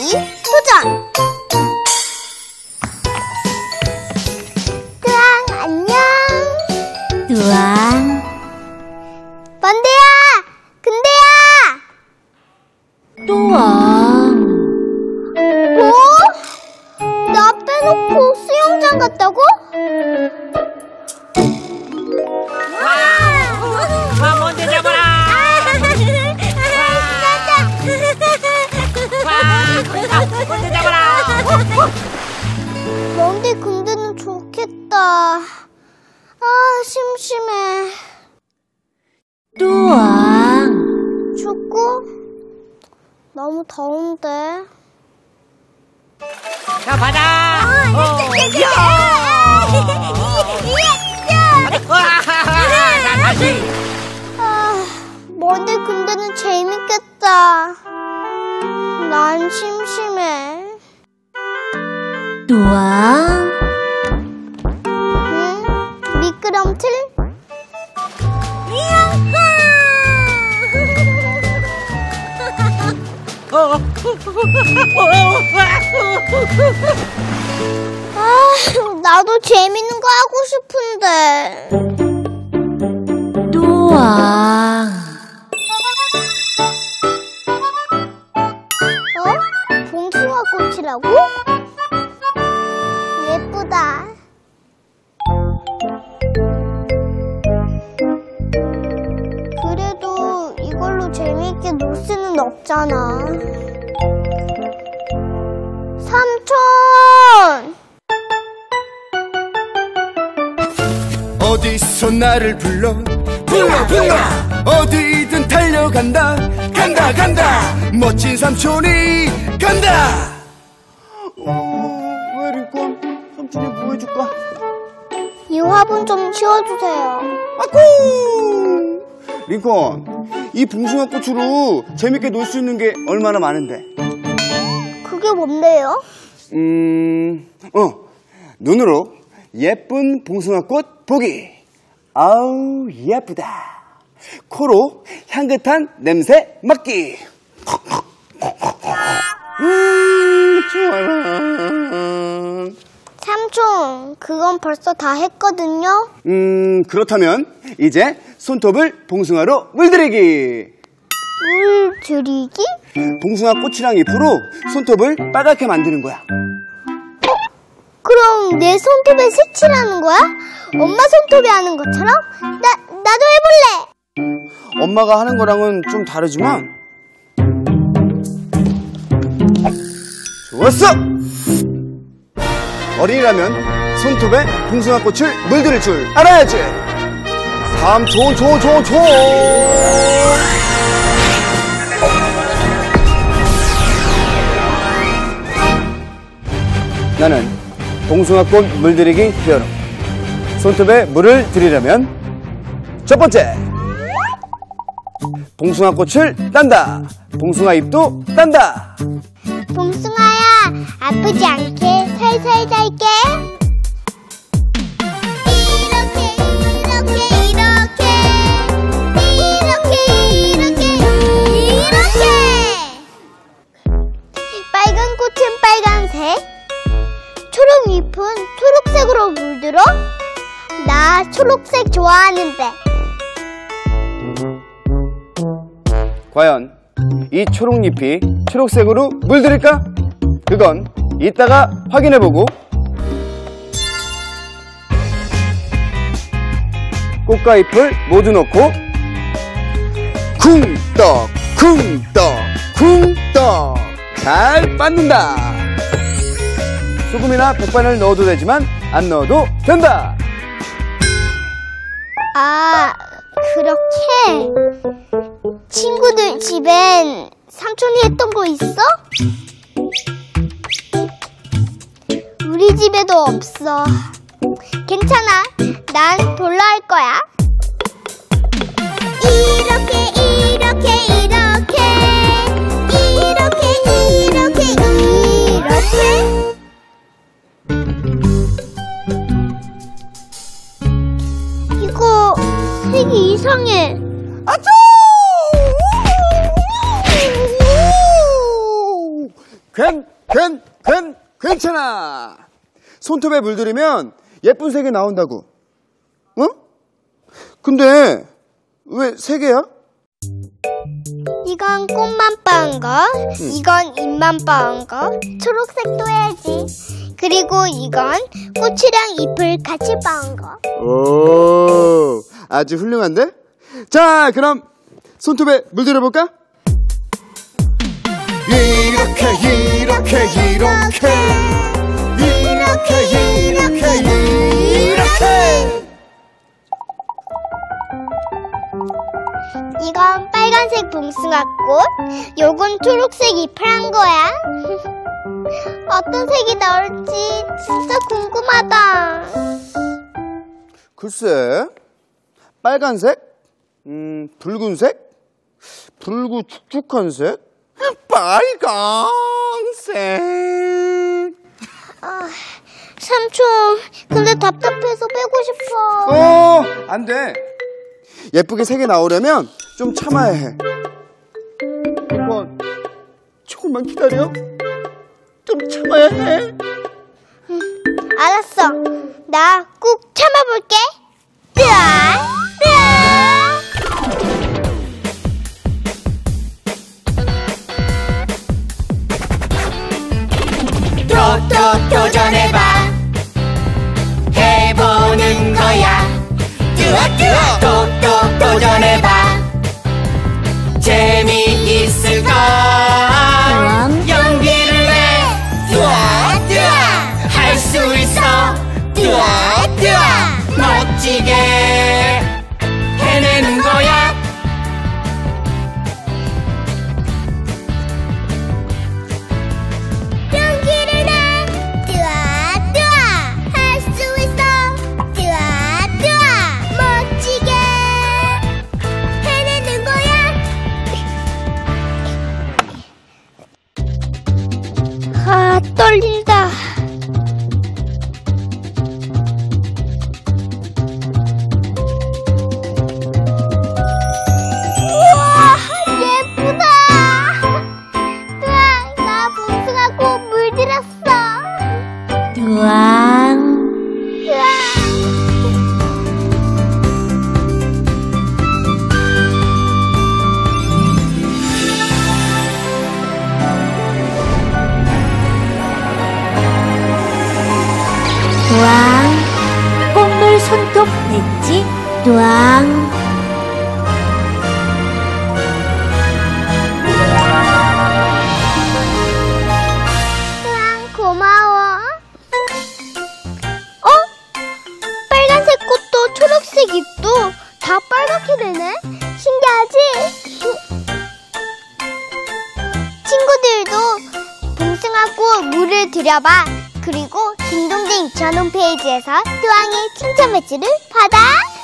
도전! 뚜앙, 안녕. 뚜앙. 번데야! 근데야! 뚜앙. 뭐? 나 빼놓고 수영장 갔다고? 와, 뭔데 잡아라! 뭔데 잡아라! 뭔데 근데는 좋겠다. 아, 심심해. 뚜앙. 축구? 너무 더운데. 자, 받아! 자, 다시! 아, 뭔데 근데는 재밌겠다. 난 심심해. 뚜앙. 응? 미끄럼틀? 아, 나도 재밌는 거 하고 싶은데. 뚜앙. 봉숭아 꽃이라고? 예쁘다. 그래도 이걸로 재미있게 놀 수는 없잖아. 삼촌! 어디서 나를 불러 어디든 달려간다 간다 멋진 삼촌이 간다. 왜 링콘 삼촌이 뭐 해줄까? 이 화분 좀 치워주세요. 아쿠 링콘, 이 봉숭아 꽃으로 재밌게 놀 수 있는 게 얼마나 많은데. 그게 뭔데요? 눈으로 예쁜 봉숭아꽃 보기. 아우 예쁘다. 코로 향긋한 냄새 맡기. 좋아라. 삼촌, 그건 벌써 다 했거든요. 그렇다면 이제 손톱을 봉숭아로 물들이기. 물들이기? 봉숭아 꽃이랑 잎으로 손톱을 빨갛게 만드는 거야. 그럼 내 손톱에 색칠하는 거야? 엄마 손톱이 하는 것처럼? 나도 해볼래! 엄마가 하는 거랑은 좀 다르지만. 좋았어! 어린이라면 손톱에 봉숭아 꽃을 물들일 줄 알아야지. 삼촌 나는 봉숭아꽃 물들이기 히어로. 손톱에 물을 들이려면 첫 번째, 봉숭아꽃을 딴다. 봉숭아 잎도 딴다. 봉숭아야, 아프지 않게 살살 잘게. 이렇게. 빨간 꽃은 빨간색, 초록 잎은 초록색으로 물들어? 나 초록색 좋아하는데. 과연 이 초록잎이 초록색으로 물들일까? 그건 이따가 확인해보고, 꽃과 잎을 모두 넣고 쿵떡 잘 빻는다. 소금이나 백반을 넣어도 되지만 안 넣어도 된다. 아, 그렇게? 친구들 집엔 삼촌이 했던 거 있어? 우리 집에도 없어. 괜찮아. 난 돌로 할 거야. 이렇게. 이거 색이 이상해. 아쭈! 괜찮아. 손톱에 물들이면 예쁜 색이 나온다고. 어? 근데 왜 3개야? 이건 꽃만 빠은 거, 이건 잎만 빠은 거, 초록색도 해야지. 그리고 이건 꽃이랑 잎을 같이 빠은 거. 오, 아주 훌륭한데? 자, 그럼 손톱에 물들여볼까? 이렇게. 이건 빨간색 봉숭아꽃, 요건 초록색 잎을 한 거야. 어떤 색이 나올지 진짜 궁금하다. 글쎄, 빨간색? 붉은색? 붉고 축축한 색? 빨강색. 삼촌, 근데 답답해서 빼고 싶어. 안 돼. 예쁘게 색이 나오려면 좀 참아야 해. 조금만 기다려. 좀 참아야 해. 알았어. 나 꾹 참아볼게. 또 도전해봐. 해보는 거야. 또 도전해봐. 재미있을걸. 용기를 내. 할 수 있어. 멋지게 해내는 거야. 용기를 내. 할 수 있어. 멋지게 해내는 거야. 떨린다. 우와, 예쁘다. 나 봉숭아꽃 물들였어. 우왕. 우왕. 꽃물 손톱 냈지? 우왕. 고마워. 빨간색 꽃도 초록색 잎도 다 빨갛게 되네. 신기하지? 친구들도 봉숭아꽃 물을 들여봐. 그리고 딩동댕 유치원 홈페이지에서 뚜왕의 칭찬 배지를 받아.